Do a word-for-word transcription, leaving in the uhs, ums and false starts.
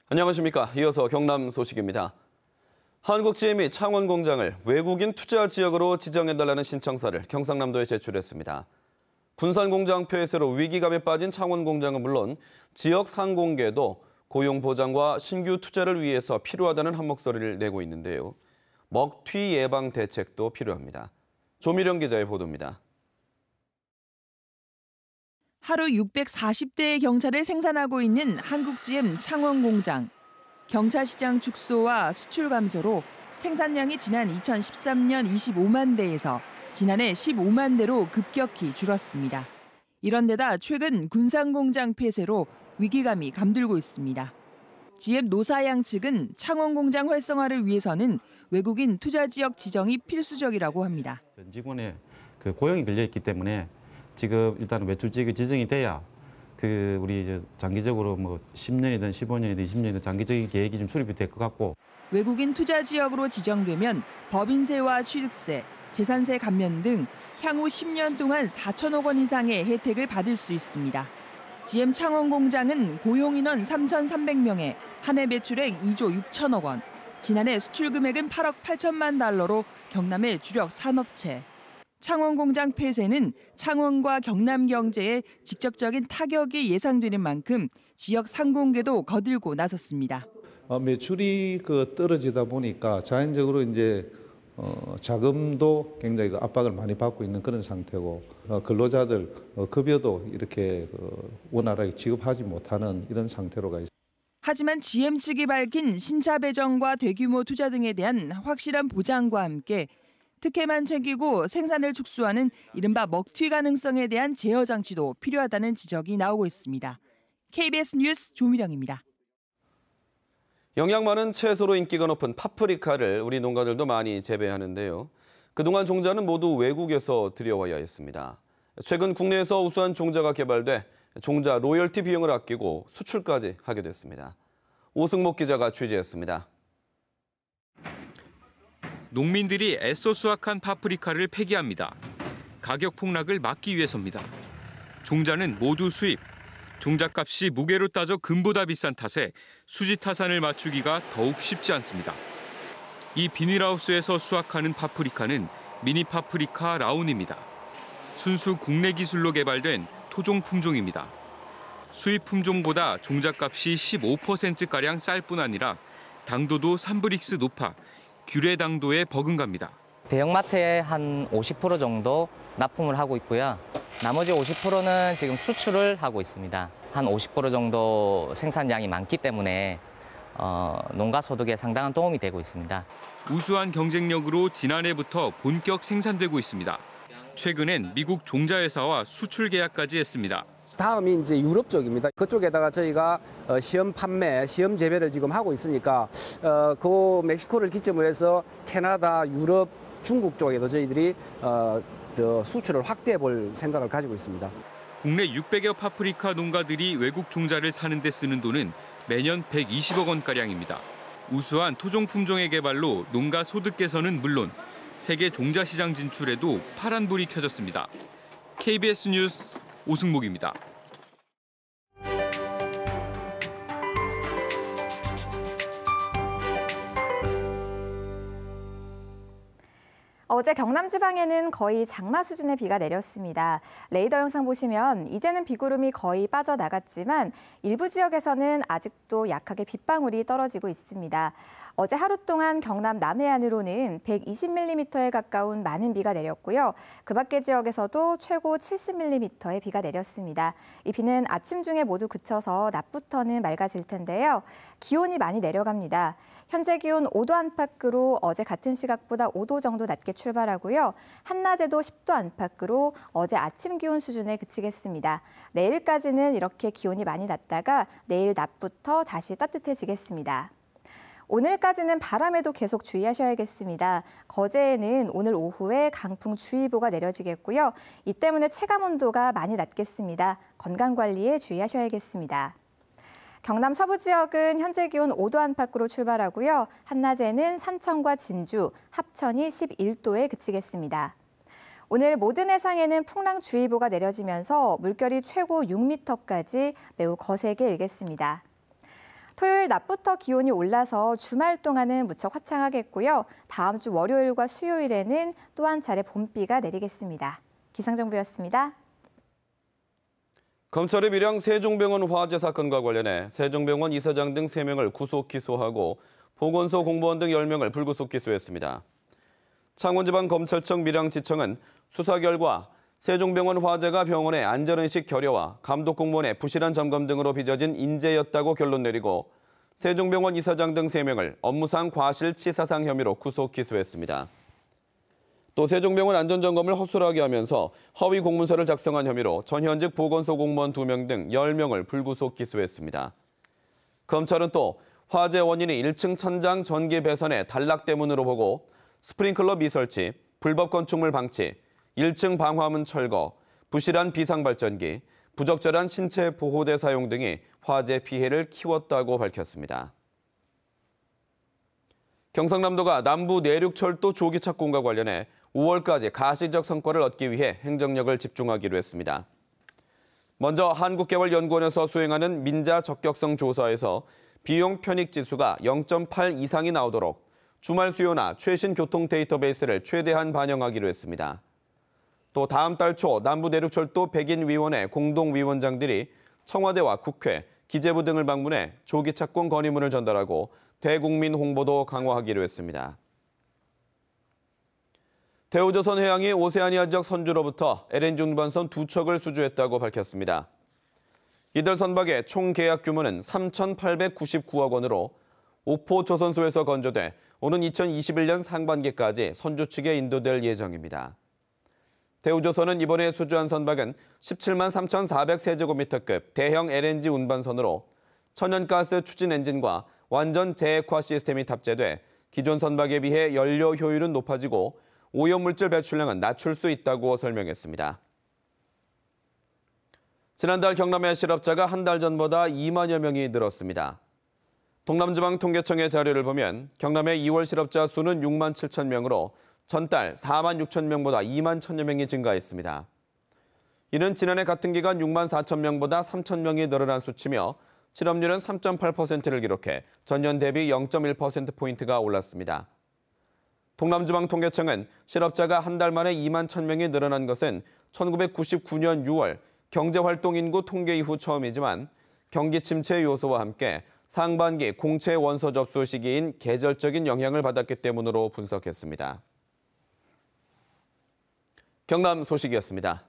안녕하십니까. 이어서 경남 소식입니다. 한국지엠이 창원공장을 외국인 투자 지역으로 지정해달라는 신청서를 경상남도에 제출했습니다. 군산공장 폐쇄로 위기감에 빠진 창원공장은 물론 지역 상공계도 고용 보장과 신규 투자를 위해서 필요하다는 한목소리를 내고 있는데요. 먹튀 예방 대책도 필요합니다. 조미령 기자의 보도입니다. 하루 육백사십 대의 경차를 생산하고 있는 한국지엠 창원공장. 경차 시장 축소와 수출 감소로 생산량이 지난 이천십삼 년 이십오만 대에서 지난해 십오만 대로 급격히 줄었습니다. 이런 데다 최근 군산공장 폐쇄로 위기감이 감돌고 있습니다. 지엠 노사양 측은 창원공장 활성화를 위해서는 외국인 투자 지역 지정이 필수적이라고 합니다. 전 직원의 그 고용이 걸려 있기 때문에 지금 일단 외출 지역이 지정이 돼야 그 우리 이제 장기적으로 뭐 십 년이든 십오 년이든 이십 년이든 장기적인 계획이 좀 수립이 될 것 같고. 외국인 투자 지역으로 지정되면 법인세와 취득세, 재산세 감면 등 향후 십 년 동안 사천억 원 이상의 혜택을 받을 수 있습니다. 지엠 창원공장은 고용인원 삼천삼백 명에 한 해 매출액 이조 육천억 원, 지난해 수출 금액은 팔억 팔천만 달러로 경남의 주력 산업체. 창원공장 폐쇄는 창원과 경남 경제에 직접적인 타격이 예상되는 만큼 지역 상공계도 거들고 나섰습니다. 어, 매출이 그 떨어지다 보니까 자연적으로 이제 어, 자금도 굉장히 그 압박을 많이 받고 있는 그런 상태고 어, 근로자들 어, 급여도 이렇게 그 원활하게 지급하지 못하는 이런 상태로 가 있습니다. 하지만 지엠 측이 밝힌 신차 배정과 대규모 투자 등에 대한 확실한 보장과 함께 특혜만 챙기고 생산을 축소하는 이른바 먹튀 가능성에 대한 제어 장치도 필요하다는 지적이 나오고 있습니다. 케이비에스 뉴스 조미령입니다. 영양 많은 채소로 인기가 높은 파프리카를 우리 농가들도 많이 재배하는데요. 그동안 종자는 모두 외국에서 들여와야 했습니다. 최근 국내에서 우수한 종자가 개발돼 종자 로열티 비용을 아끼고 수출까지 하게 됐습니다. 오승목 기자가 취재했습니다. 농민들이 애써 수확한 파프리카를 폐기합니다. 가격 폭락을 막기 위해서입니다. 종자는 모두 수입. 종잣값이 무게로 따져 금보다 비싼 탓에 수지 타산을 맞추기가 더욱 쉽지 않습니다. 이 비닐하우스에서 수확하는 파프리카는 미니 파프리카 라운입니다. 순수 국내 기술로 개발된 토종 품종입니다. 수입 품종보다 종잣값이 십오 퍼센트가량 쌀 뿐 아니라 당도도 삼 브릭스 높아 규례 당도에 버금갑니다. 대형마트에 한 오십 퍼센트 정도 납품을 하고 있고요. 나머지 오십 퍼센트는 지금 수출을 하고 있습니다. 한 오십 퍼센트 정도 생산량이 많기 때문에 어, 농가 소득에 상당한 도움이 되고 있습니다. 우수한 경쟁력으로 지난해부터 본격 생산되고 있습니다. 최근엔 미국 종자회사와 수출 계약까지 했습니다. 다음이 이제 유럽 쪽입니다. 그쪽에다가 저희가 시험 판매, 시험 재배를 지금 하고 있으니까 어, 그 멕시코를 기점으로 해서 캐나다, 유럽, 중국 쪽에도 저희들이 어, 더 수출을 확대해 볼 생각을 가지고 있습니다. 국내 육백여 파프리카 농가들이 외국 종자를 사는 데 쓰는 돈은 매년 백이십억 원가량입니다. 우수한 토종 품종의 개발로 농가 소득 개선은 물론 세계 종자 시장 진출에도 파란불이 켜졌습니다. 케이비에스 뉴스 오승목입니다. 어제 경남 지방에는 거의 장마 수준의 비가 내렸습니다. 레이더 영상 보시면 이제는 비구름이 거의 빠져나갔지만 일부 지역에서는 아직도 약하게 빗방울이 떨어지고 있습니다. 어제 하루 동안 경남 남해안으로는 백이십 밀리미터에 가까운 많은 비가 내렸고요. 그 밖의 지역에서도 최고 칠십 밀리미터의 비가 내렸습니다. 이 비는 아침 중에 모두 그쳐서 낮부터는 맑아질 텐데요. 기온이 많이 내려갑니다. 현재 기온 오 도 안팎으로 어제 같은 시각보다 오 도 정도 낮게 출발하고요. 한낮에도 십 도 안팎으로 어제 아침 기온 수준에 그치겠습니다. 내일까지는 이렇게 기온이 많이 낮다가 내일 낮부터 다시 따뜻해지겠습니다. 오늘까지는 바람에도 계속 주의하셔야겠습니다. 거제에는 오늘 오후에 강풍주의보가 내려지겠고요. 이 때문에 체감온도가 많이 낮겠습니다. 건강관리에 주의하셔야겠습니다. 경남 서부 지역은 현재 기온 오 도 안팎으로 출발하고요. 한낮에는 산청과 진주, 합천이 십일 도에 그치겠습니다. 오늘 모든 해상에는 풍랑주의보가 내려지면서 물결이 최고 육 미터까지 매우 거세게 일겠습니다. 토요일 낮부터 기온이 올라서 주말 동안은 무척 화창하겠고요. 다음 주 월요일과 수요일에는 또 한 차례 봄비가 내리겠습니다. 기상정보였습니다. 검찰이 밀양 세종병원 화재 사건과 관련해 세종병원 이사장 등 세 명을 구속 기소하고 보건소 공무원 등 열 명을 불구속 기소했습니다. 창원지방검찰청 밀양지청은 수사 결과 세종병원 화재가 병원의 안전의식 결여와 감독 공무원의 부실한 점검 등으로 빚어진 인재였다고 결론 내리고 세종병원 이사장 등 세 명을 업무상 과실치사상 혐의로 구속 기소했습니다. 또 세종병원 안전점검을 허술하게 하면서 허위 공문서를 작성한 혐의로 전현직 보건소 공무원 두 명 등 열 명을 불구속 기소했습니다. 검찰은 또 화재 원인이 일 층 천장 전기 배선의 단락 때문으로 보고 스프링클러 미설치, 불법 건축물 방치, 일 층 방화문 철거, 부실한 비상발전기, 부적절한 신체 보호대 사용 등이 화재 피해를 키웠다고 밝혔습니다. 경상남도가 남부 내륙철도 조기 착공과 관련해 오월까지 가시적 성과를 얻기 위해 행정력을 집중하기로 했습니다. 먼저 한국개발연구원에서 수행하는 민자 적격성 조사에서 비용 편익 지수가 영 점 팔 이상이 나오도록 주말 수요나 최신 교통 데이터베이스를 최대한 반영하기로 했습니다. 또 다음 달 초 남부 내륙철도 백인위원회 공동위원장들이 청와대와 국회, 기재부 등을 방문해 조기 착공 건의문을 전달하고 대국민 홍보도 강화하기로 했습니다. 대우조선해양이 오세아니아 지역 선주로부터 엘엔지 운반선 두 척을 수주했다고 밝혔습니다. 이들 선박의 총 계약 규모는 삼천팔백구십구억 원으로 오포 조선소에서 건조돼 오는 이천이십일 년 상반기까지 선주 측에 인도될 예정입니다. 대우조선은 이번에 수주한 선박은 십칠만 삼천사백 세제곱미터급 대형 엘엔지 운반선으로 천연가스 추진 엔진과 완전 재액화 시스템이 탑재돼 기존 선박에 비해 연료 효율은 높아지고 오염물질 배출량은 낮출 수 있다고 설명했습니다. 지난달 경남의 실업자가 한 달 전보다 이만여 명이 늘었습니다. 동남지방통계청의 자료를 보면 경남의 이월 실업자 수는 육만 칠천 명으로 전달 사만 육천 명보다 이만 천여 명이 증가했습니다. 이는 지난해 같은 기간 육만 사천 명보다 삼천 명이 늘어난 수치며 실업률은 삼 점 팔 퍼센트를 기록해 전년 대비 영 점 일 퍼센트포인트가 올랐습니다. 동남지방통계청은 실업자가 한 달 만에 이만 천 명이 늘어난 것은 천구백구십구 년 유월 경제활동인구 통계 이후 처음이지만 경기 침체 요소와 함께 상반기 공채 원서 접수 시기인 계절적인 영향을 받았기 때문으로 분석했습니다. 경남 소식이었습니다.